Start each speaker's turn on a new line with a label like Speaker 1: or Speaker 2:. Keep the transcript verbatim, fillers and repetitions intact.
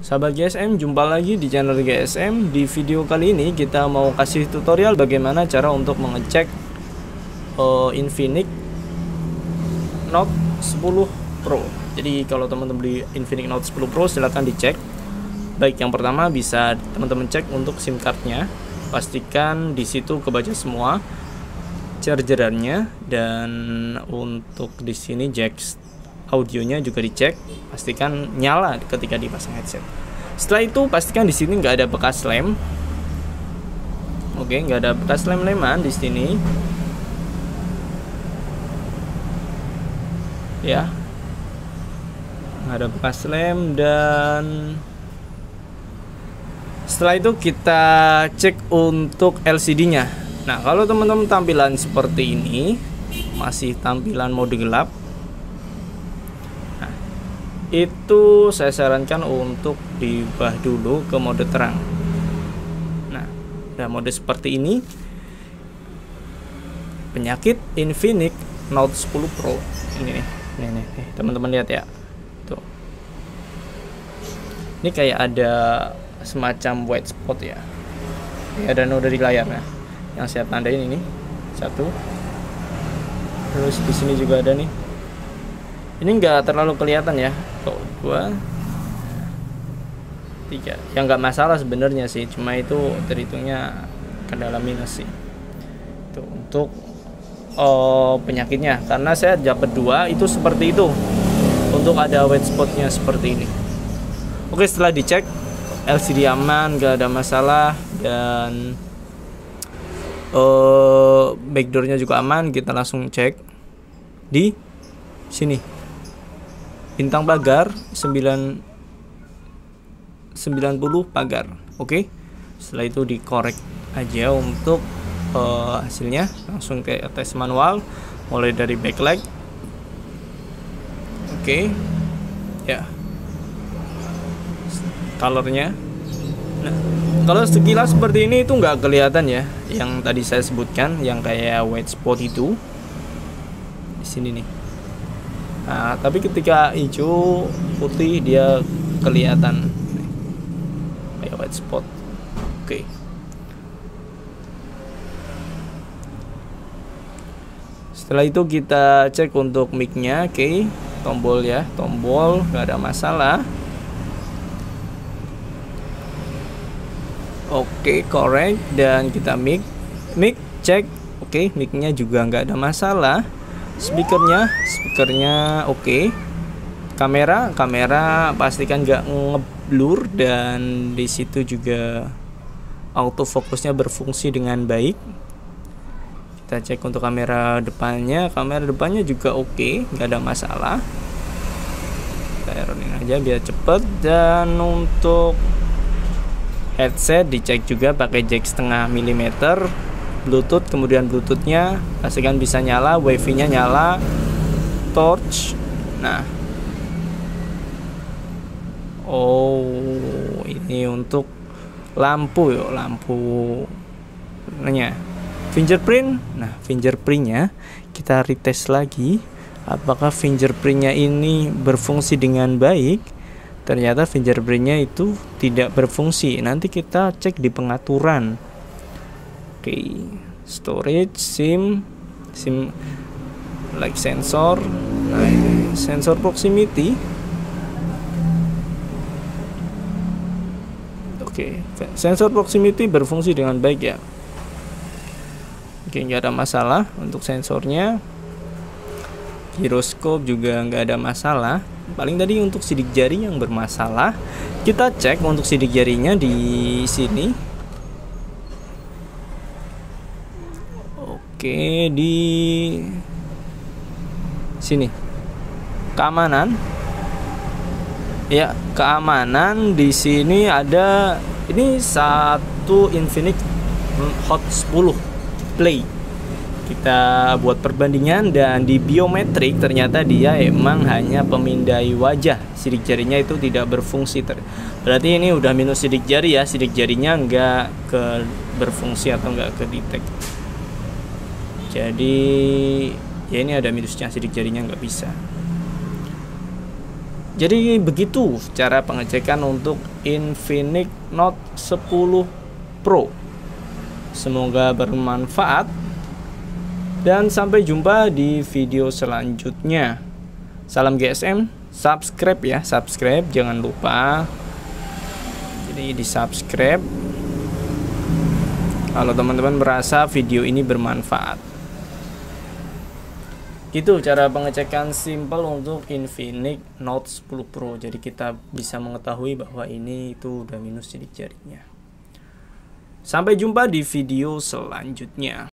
Speaker 1: Sahabat G S M, jumpa lagi di channel G S M. Di video kali ini kita mau kasih tutorial bagaimana cara untuk mengecek uh, Infinix Note sepuluh Pro. Jadi kalau teman-teman beli Infinix Note sepuluh Pro silahkan dicek. Baik, yang pertama bisa teman-teman cek untuk SIM cardnya, pastikan di situ kebaca semua, chargerannya, dan untuk di sini jack audionya juga dicek, pastikan nyala ketika dipasang headset. Setelah itu pastikan di sini nggak ada bekas lem. Oke, nggak ada bekas lem-leman di sini. Ya, nggak ada bekas lem. Dan setelah itu kita cek untuk L C D-nya. Nah, kalau teman-teman tampilan seperti ini, masih tampilan mode gelap, itu saya sarankan untuk diubah dulu ke mode terang. Nah, udah mode seperti ini, penyakit Infinix Note sepuluh Pro ini nih, nih, nih, nih teman-teman lihat ya, tuh, ini kayak ada semacam white spot ya, ini ada noda di layarnya yang saya tandain ini satu, terus di sini juga ada nih. Ini enggak terlalu kelihatan ya, tuh, dua, tiga, yang enggak masalah sebenarnya sih, cuma itu terhitungnya kendala minus sih. Itu untuk oh, penyakitnya, karena saya dapat dua itu seperti itu, untuk ada white spotnya seperti ini. Oke, setelah dicek L C D aman, enggak ada masalah, dan uh, backdoornya juga aman, kita langsung cek di sini. Bintang pagar sembilan puluh pagar. Oke. Setelah itu dikorek aja untuk uh, hasilnya, langsung ke tes manual mulai dari backlight. Oke. Ya. Colornya. Nah, kalau sekilas seperti ini itu nggak kelihatan ya, yang tadi saya sebutkan, yang kayak white spot itu di sini nih. Nah, tapi ketika hijau putih dia kelihatan kayak white spot. Oke. Setelah itu kita cek untuk mic-nya. Oke, tombol ya, tombol nggak ada masalah. Oke, correct. Dan kita mic, mic cek. Oke, mic-nya juga nggak ada masalah. Speakernya, speakernya oke. Okay. Kamera, kamera pastikan nggak ngeblur, dan di situ juga autofokusnya berfungsi dengan baik. Kita cek untuk kamera depannya, kamera depannya juga oke, okay, nggak ada masalah. Kita ironin aja biar cepet. Dan untuk headset dicek juga pakai jack setengah milimeter. Bluetooth, kemudian Bluetoothnya pastikan bisa nyala, wifi-nya nyala, torch. Nah, oh ini untuk lampu yo, lampunya fingerprint. Nah, fingerprintnya kita retest lagi, apakah fingerprintnya ini berfungsi dengan baik. Ternyata fingerprintnya itu tidak berfungsi. Nanti kita cek di pengaturan. Oke, okay. Storage, SIM, SIM like sensor, nah ini sensor proximity. Oke, okay. Sensor proximity berfungsi dengan baik ya. Oke, okay, nggak ada masalah untuk sensornya. Giroskop juga nggak ada masalah. Paling tadi untuk sidik jari yang bermasalah. Kita cek untuk sidik jarinya di sini. Oke, di sini keamanan ya, keamanan di sini ada ini satu Infinix Hot sepuluh Play. Kita buat perbandingan, dan di biometrik ternyata dia emang hanya pemindai wajah, sidik jarinya itu tidak berfungsi. Berarti ini udah minus sidik jari ya, sidik jarinya nggak ke berfungsi atau nggak ke detect. Jadi ya ini ada minusnya, sidik jarinya nggak bisa. Jadi begitu cara pengecekan untuk Infinix Note sepuluh Pro. Semoga bermanfaat dan sampai jumpa di video selanjutnya. Salam G S M, subscribe ya, subscribe jangan lupa. Jadi di subscribe kalau teman-teman merasa video ini bermanfaat. Itu cara pengecekan simple untuk Infinix Note sepuluh Pro. Jadi kita bisa mengetahui bahwa ini itu udah minus sidik jarinya. Sampai jumpa di video selanjutnya.